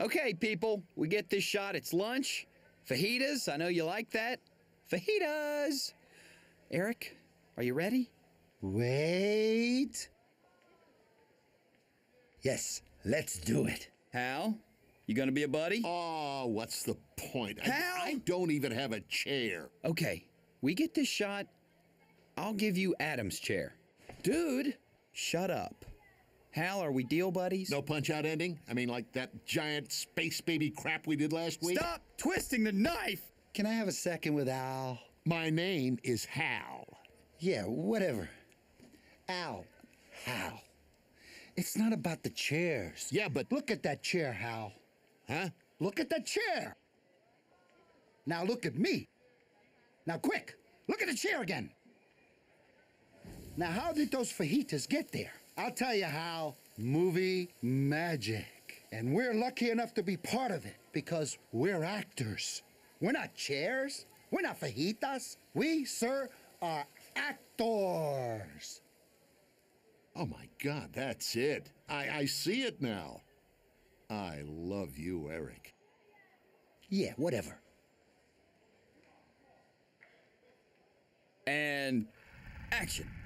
Okay, people, we get this shot. It's lunch. Fajitas, I know you like that. Fajitas! Eric, are you ready? Wait. Yes, let's do it. Hal, you gonna be a buddy? Oh, what's the point? Hal? I don't even have a chair. Okay, we get this shot. I'll give you Adam's chair. Dude, shut up. Hal, are we deal buddies? No punch-out ending? I mean, like that giant space baby crap we did last week? Stop twisting the knife! Can I have a second with Al? My name is Hal. Yeah, whatever. Al. Hal. It's not about the chairs. Yeah, but... Look at that chair, Hal. Huh? Look at that chair. Now look at me. Now quick, look at the chair again. Now how did those fajitas get there? I'll tell you how. Movie magic. And we're lucky enough to be part of it because we're actors. We're not chairs. We're not fajitas. We, sir, are actors. Oh, my God, that's it. I see it now. I love you, Eric. Yeah, whatever. And action.